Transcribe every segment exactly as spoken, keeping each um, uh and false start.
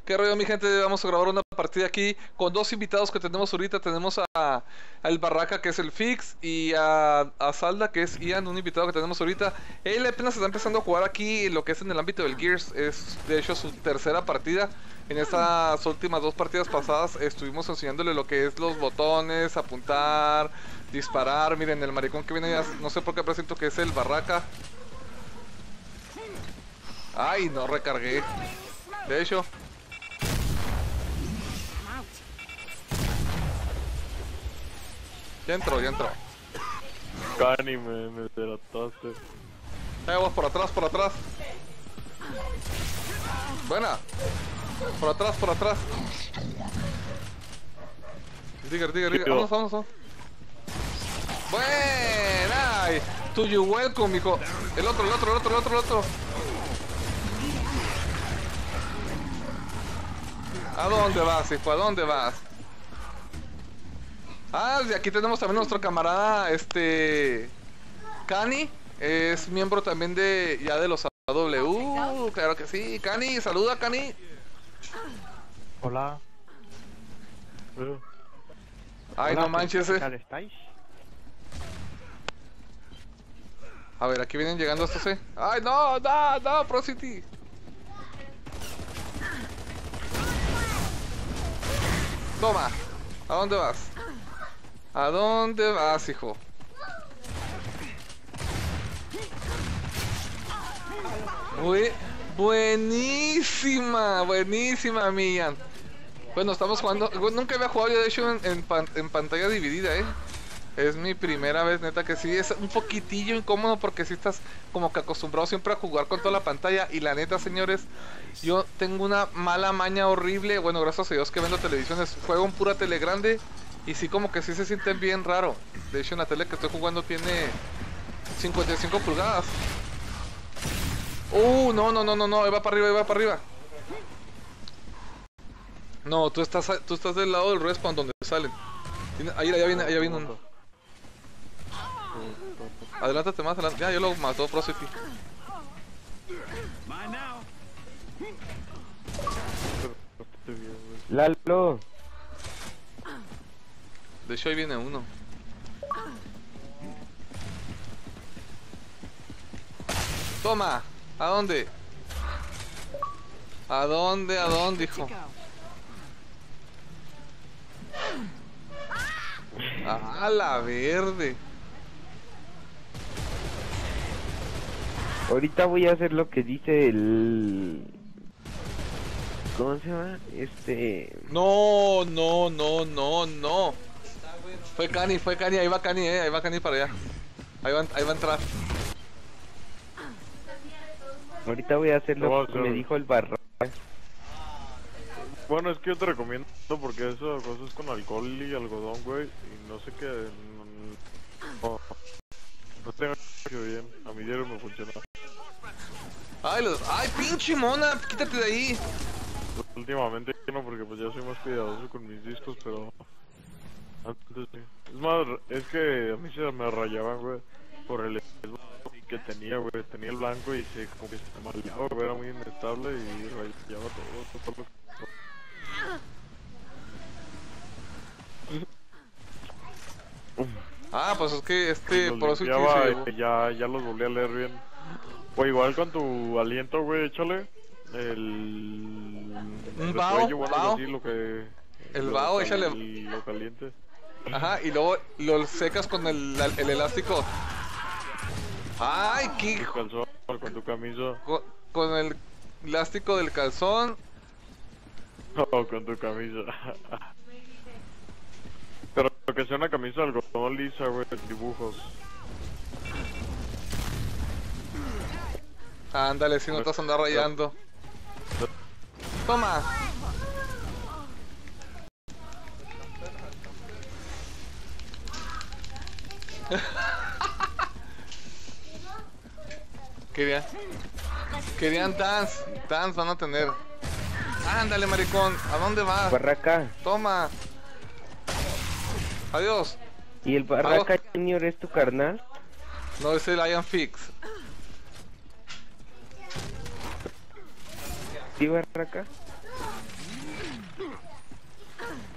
¿Qué rollo, mi gente? Vamos a grabar una partida aquí con dos invitados que tenemos ahorita. Tenemos a, a el Barraca, que es el Fix, y a, a Salda, que es Ian, un invitado que tenemos ahorita. Él apenas está empezando a jugar aquí en lo que es en el ámbito del Gears. Es de hecho su tercera partida. En estas últimas dos partidas pasadas estuvimos enseñándole lo que es los botones, apuntar, disparar. Miren, el maricón que viene ya, no sé por qué presiento que es el Barraca. Ay, no recargué. De hecho. Ya entró, ya entró. Cani, me, me derrotaste. Ahí vamos, por atrás, por atrás. Buena. Por atrás, por atrás. Digger, digger, digger. Vamos, vamos, vamos. Buena. Ay, to you welcome, mijo. El otro, el otro, el otro, el otro, el otro. ¿A dónde vas, hijo? ¿A dónde vas? Ah, y aquí tenemos también a nuestro camarada, este... Cani, es miembro también de... ya de los A W, claro que sí. Cani, saluda, Cani. Hola. Ay, Hola, no manches, ¿qué eh. tal estáis? A ver, aquí vienen llegando estos, eh. Ay, no, no, no, Pro City. Toma, ¿a dónde vas? ¿A dónde vas, hijo? Muy buenísima, buenísima, Mian. Bueno, estamos jugando. Nunca había jugado yo, de hecho, en, en, pan, en pantalla dividida, eh. Es mi primera vez, neta, que sí. Es un poquitillo incómodo porque sí estás como que acostumbrado siempre a jugar con toda la pantalla. Y la neta, señores, yo tengo una mala maña horrible. Bueno, gracias a Dios que vendo televisiones. Juego en pura tele grande. Y sí, como que sí se sienten bien raro. De hecho, en la tele que estoy jugando tiene cincuenta y cinco pulgadas. Uh, no, no, no, no, no, ahí va para arriba, ahí va para arriba. No, tú estás, tú estás del lado del respawn donde salen. Ahí, allá viene, allá viene uno. Adelántate más, adelante. Ya, yo lo mató Pro City. Lalo. De hecho, ahí viene uno. Toma. ¿A dónde? ¿A dónde? ¿A dónde, hijo? Ah, la verde. Ahorita voy a hacer lo que dice el... ¿Cómo se llama? Este... No, no, no, no, no. Fue Cani, fue Cani, ahí va Cani, eh, ahí va Cani para allá. Ahí va, ahí va a entrar. Ahorita voy a hacer lo No, que no. me dijo el barra. Bueno, es que yo te recomiendo porque eso cosas con alcohol y algodón, güey. Y no sé qué... No, no tengo que bien. A mi diario me funciona. Ay, los, ay, pinche mona, quítate de ahí. Últimamente no, porque pues ya soy más cuidadoso con mis discos, pero... Antes sí. Es más, es que a mí se me rayaban, güey, por el que tenía, güey. Tenía el blanco y se como que se maleaba, güey, era muy inestable y rayaba todo, todo, todo. Ah, pues es que este, Los por eso limpiaba que y ya, ya los volví a leer bien. O igual con tu aliento, güey, échale el... Un vaho, refuerzo, bueno, algo vaho. así, lo que... El lo vaho, cal- échale. Lo caliente. Ajá, y luego lo secas con el, el elástico. Ay, qué... Tu calzón, con tu camisa. Con, con el elástico del calzón. O con tu camisa. Pero que sea una camisa de algodón lisa, güey, dibujos. Ándale, si no te vas a andar rayando. Toma. Querían, querían dance, dance van a tener. Ándale, maricón, ¿a dónde vas? Barraca. Toma. Adiós. ¿Y el Barraca Junior es tu carnal? No, es el Ian Fix. ¿Sí, Barraca?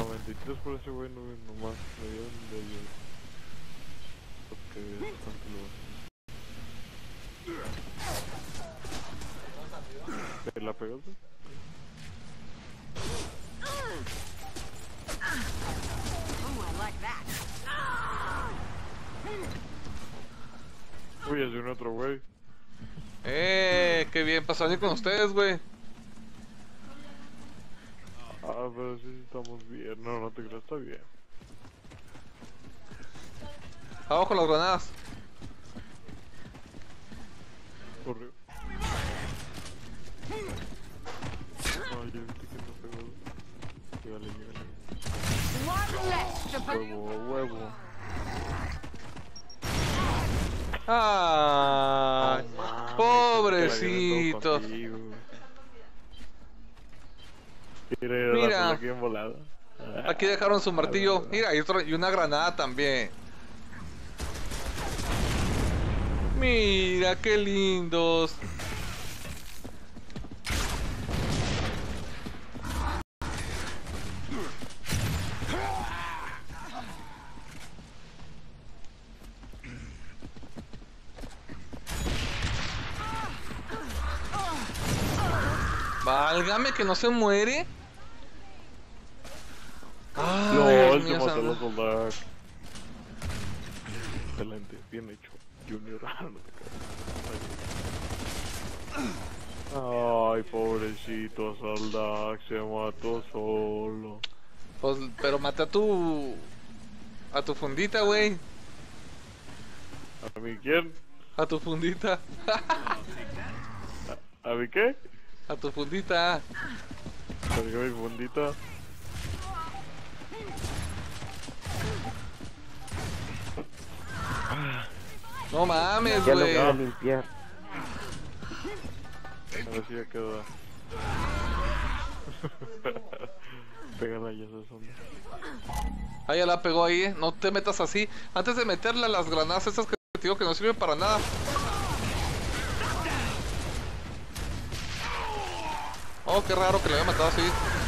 noventa y tres por ese güey, no, nomás me dieron de ellos. Porque es bastante lo... ¿Te la pegaste? Ooh, I like that. Uy, es de un otro güey. Eh, qué bien, pasó venir con ustedes, güey. Ah, pero sí, sí estamos bien. No, no te creas, está bien. Abajo las granadas. Corrió. No, yo viste que no pegó. Llegale, llegale. One less to put. Huevo, huevo. Ay, No mames, pobrecito. pensé que la había aventado contigo. Mira, mira, Mira. la puse aquí en volada. Aquí dejaron su martillo. Mira, y, otro- y una granada también. Mira, qué lindos. Válgame que no se muere. Ay, No, Dios él se mío, mató a santo. los soldados. Excelente, bien hecho. Junior, no te caes. Ay, pobrecito Soldac, se mató solo. Pues, pero maté a tu... A tu fundita, güey. ¿A mí quién? A tu fundita. ¿A mí qué? A tu fundita. Cargué mi fundita. No mames, Ya lo voy güey. a limpiar. A ver si ya queda. Pégala ya esa zona. Ah, ya la pegó ahí, ¿eh? No te metas así. Antes de meterle a las granadas esas que te digo que no sirven para nada. Oh, qué raro que le haya matado así.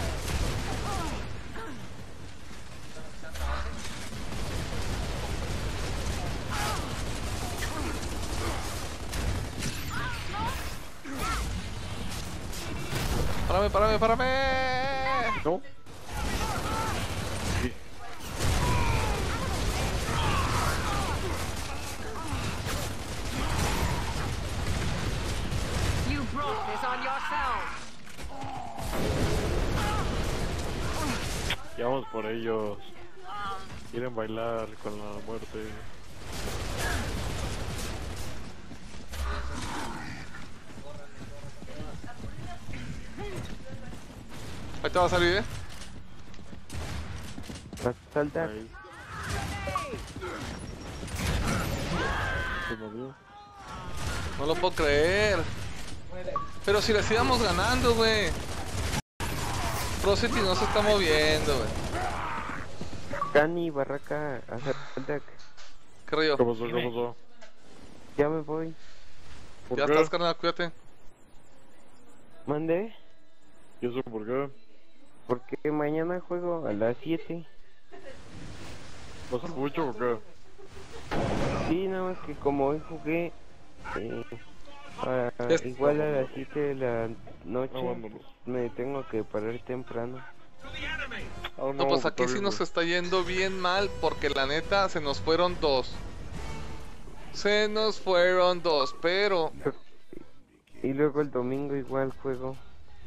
Párame, párame, párame. ¿No? Sí. You brought this on yourself. Ya vamos por ellos. Quieren bailar con la muerte. Ahí te va a salir, ¿eh? Salta. Ahí. Se movió. No lo puedo creer. Pero si les íbamos ganando, güey. Procity no se está moviendo, güey. Cani, Barraca, salta. ¿Qué rollo? ¿Qué pasó? ¿Qué pasó? Ya me voy. ¿Por Ya qué? estás, carnal, cuídate. Mandé. ¿Y eso por qué? Porque mañana juego a las siete. ¿Pasa mucho o qué? Sí, nada más que como hoy jugué, eh, a- Es- igual a las siete de la noche, Ah, vámonos. me tengo que parar temprano. Ah, No, pues está aquí sí bien, nos güey. está yendo bien mal porque la neta se nos fueron dos. Se nos fueron dos, pero... Y luego el domingo igual juego.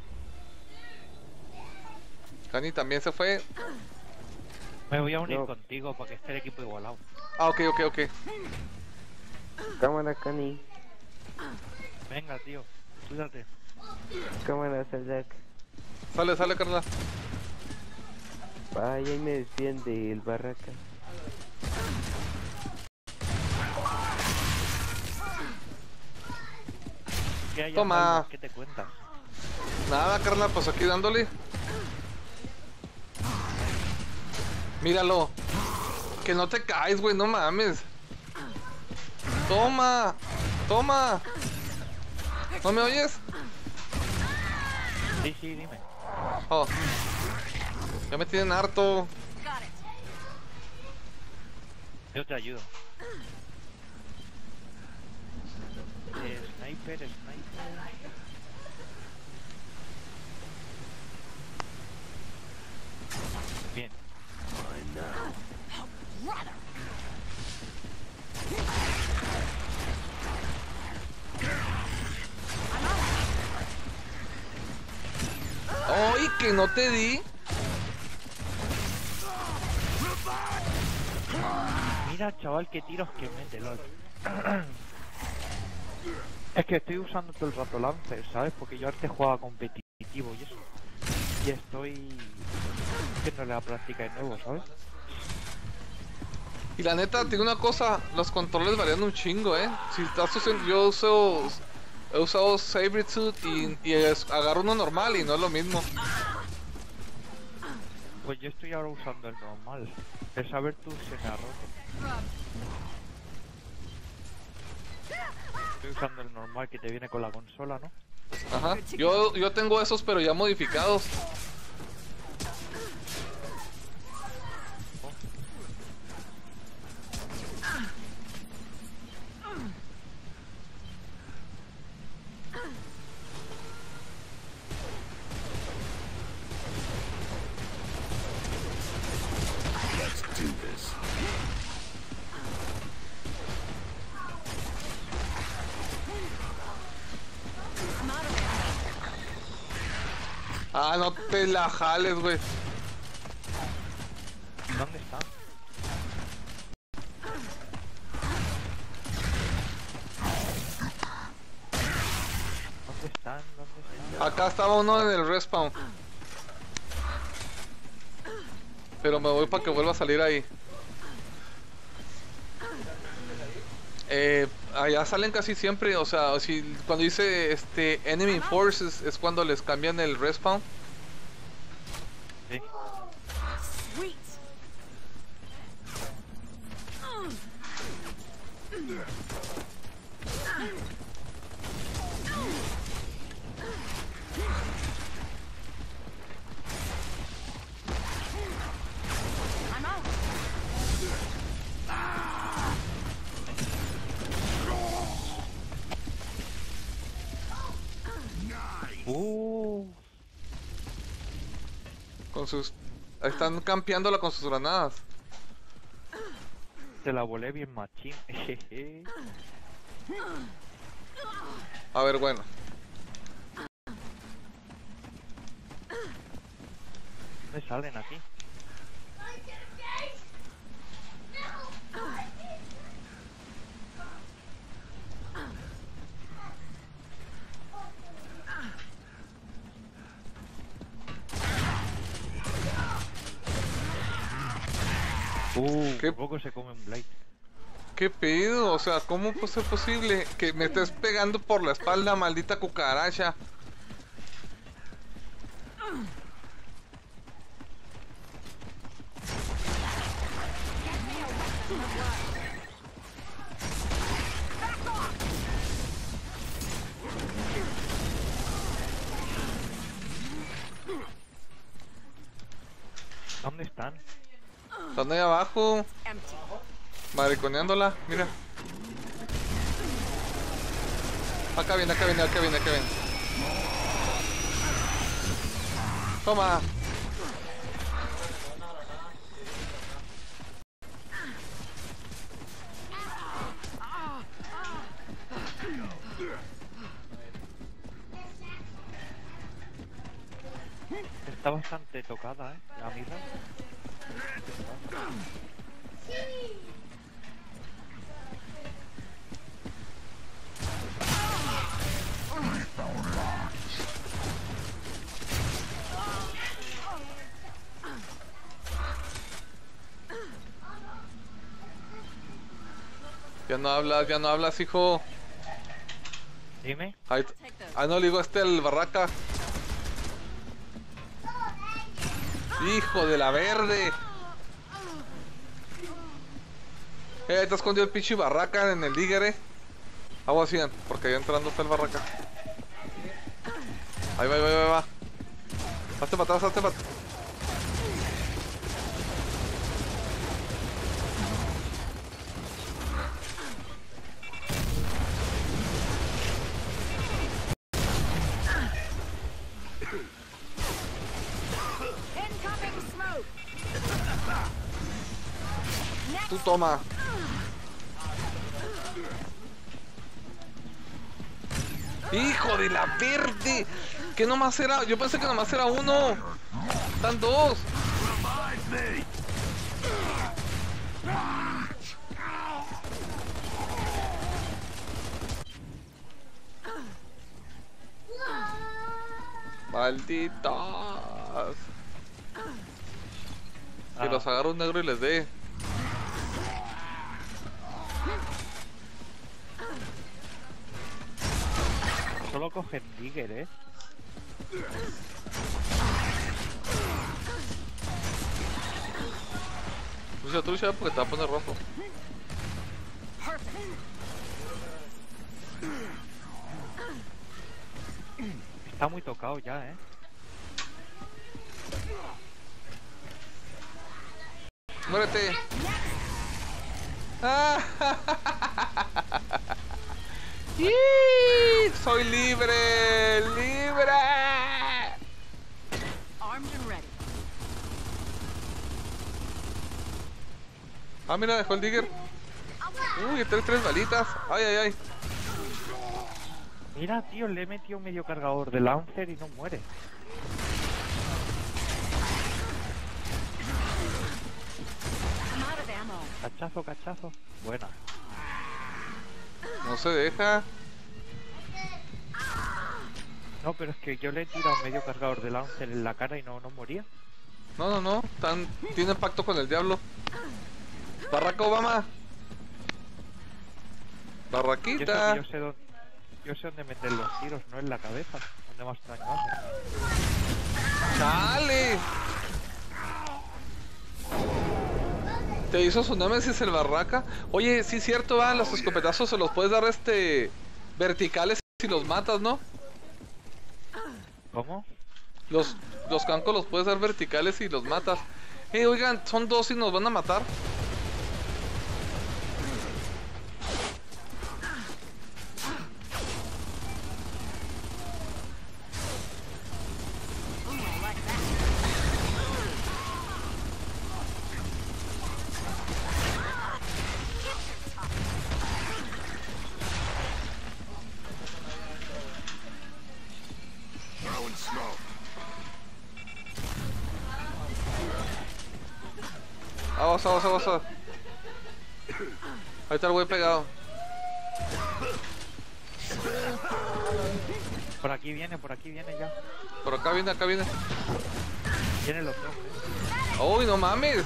Cani también se fue. Me voy a unir No. contigo para que esté el equipo igualado. Ah, ok, ok, ok. Cámara, Cani. Venga, tío, cuídate. Cámara, Saldak. Sale, sale, carnal. Vaya, ahí me despiden del Barraca. ¿Qué hay, Toma. Arnaldo? ¿Qué te cuentas? Nada, carnal, pues aquí dándole. Míralo. Que no te caes, güey, no mames. Toma. Toma. ¿No me oyes? Sí, sí, dime. Oh. Ya me tienen harto. Got it. Yo te ayudo. Eh, sniper, sniper. Bien. ¡Ay, que no te di! Mira, chaval, qué tiros que mete, lol. Es que estoy usando todo el rato Lancer, ¿sabes? Porque yo antes jugaba competitivo y eso. Y estoy haciéndole la práctica de nuevo, ¿sabes? Y la neta, te digo una cosa, los controles varían un chingo, ¿eh? Si estás usando, yo uso, he usado Sabretooth y, y es- agarro uno normal y no es lo mismo. Pues yo estoy ahora usando el normal. El saber tú se me ha roto. Estoy usando el normal que te viene con la consola, ¿no? Ajá. Yo, yo tengo esos, pero ya modificados. Ah, no te la jales, güey. ¿Dónde está? ¿Dónde están? ¿Dónde están? Acá estaba uno en el respawn. Pero me voy para que vuelva a salir ahí. Eh, allá salen casi siempre, o sea, si cuando dice este enemy forces es cuando les cambian el respawn. Sí. Sweet. I'm out. Uh, Con sus, están campeándola con sus granadas. te la volé bien machín. Jeje. A ver, bueno. ¿Dónde salen aquí? Uh, ¿Qué? por poco se come un Blade. ¿Qué pedo? O sea, ¿cómo puede ser posible que me estés pegando por la espalda, maldita cucaracha? ¿Dónde están? Están ahí abajo, Empty. mariconeándola, mira. Acá viene, acá viene, acá viene, acá viene. Toma. Está bastante tocada, ¿eh? La mira. Ya no hablas, ya no hablas, hijo. Dime. Ahí, Take those. ah, no, le digo este el barraca. Hijo de la verde. Eh, te escondió el pinche barraca en el digger, eh. Agua cien, porque ya entrando está el barraca. Ahí va, ahí va, ahí va. Hazte para atrás, hazte para atrás. Tú toma. Hijo de la verde. Que nomás era. Yo pensé que nomás era uno. Están dos. Malditas. Que Ah. los agarre un negro y les dé. Solo cogen Digger, eh. Trucha, trucha, porque te va a poner rojo. Está muy tocado ya, eh. Muérete. Ah, ¡Yee! Soy libre, libre. Armed and ready. Ah, mira, dejó el digger. Uy, tres, tres balitas. Ay, ay, ay. Mira, tío, le he metido medio cargador de Lancer y no muere. I'm out of ammo. Cachazo, cachazo. Buena. No se deja. No, pero es que yo le he tirado medio cargador de Lancer en la cara y no, no moría. No, no, no. Tan, tiene pacto con el diablo. Barraca Obama. Yo sé, Barraquita. yo sé dónde, yo sé dónde meter los tiros, no en la cabeza. Donde más daño hace. ¡Chale! Te hizo su némesis el barraca. Oye, sí es cierto, va, los escopetazos se los puedes dar este verticales si los matas, ¿no? ¿Cómo? Los, los cancos los puedes dar verticales si los matas. Eh, oigan, son dos y nos van a matar. Ooh, I like that. Vamos, vamos, vamos, vamos. Ahí está el güey pegado. Por aquí viene, por aquí viene ya. Por acá viene, acá viene. Vienen los dos, eh. ¡Uy, no mames!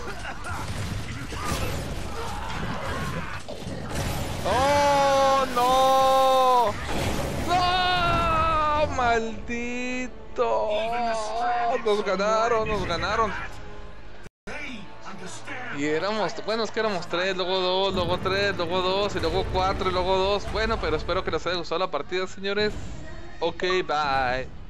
¡Oh, no! ¡No! ¡Maldito! Nos ganaron, nos ganaron. Y éramos, bueno, es que éramos tres, luego dos, luego tres, luego dos, y luego cuatro, y luego dos. Bueno, pero espero que les haya gustado la partida, señores. Ok, bye.